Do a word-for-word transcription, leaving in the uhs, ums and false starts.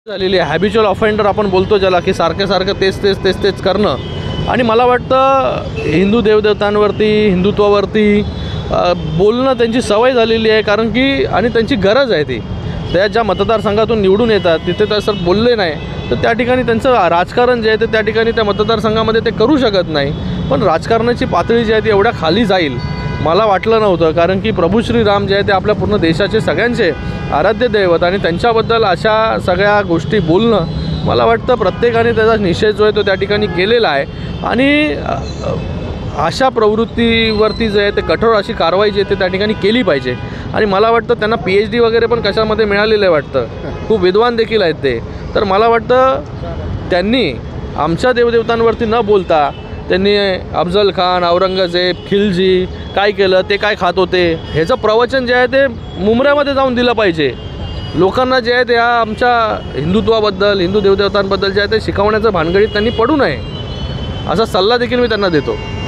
झालेली आहे, habitual offender आपण बोलतो ज्याला, की सारखं सारखं तेच तेच तेच तेच करणं. आणि मला वाटतं हिंदू देवदेवतांवरती, हिंदुत्वावरती बोलणं त्यांची सवय झालेली आहे. कारण की आणि त्यांची गरज आहे ती. त्या ज्या मतदारसंघातून निवडून येतात तिथे तसं बोलले नाही तर त्या ठिकाणी त्यांचं राजकारण जे आहे ते त्या ठिकाणी त्या मतदारसंघामध्ये ते करू शकत नाही. पण राजकारणाची पातळी जी आहे ती एवढ्या खाली जाईल मला वाटलं नव्हतं. कारण की प्रभू श्रीराम जे आहे ते आपल्या पूर्ण देशाचे सगळ्यांचे आराध्य दैवत आणि त्यांच्याबद्दल अशा सगळ्या गोष्टी बोलणं मला वाटतं प्रत्येकाने त्याचा निषेध जो आहे तो त्या ठिकाणी केलेला आहे. आणि अशा प्रवृत्तीवरती जे आहे ते कठोर अशी कारवाई जी आहे ते त्या ठिकाणी केली पाहिजे. आणि मला वाटतं त्यांना पी एच डी वगैरे पण कशामध्ये मिळालेलं आहे वाटतं, खूप विद्वान देखील आहेत ते. तर मला वाटतं त्यांनी आमच्या देवदेवतांवरती न बोलता त्यांनी अफजल खान, औरंगजेब, खिलजी काय केलं, ते काय खात होते, ह्याचं प्रवचन जे आहे ते मुंबऱ्यामध्ये जाऊन दिलं पाहिजे. लोकांना जे आहे ते ह्या आमच्या हिंदुत्वाबद्दल, हिंदू देवदेवतांबद्दल जे आहे ते शिकवण्याचं भानगडीत त्यांनी पडू नये असा सल्ला देखील मी त्यांना देतो.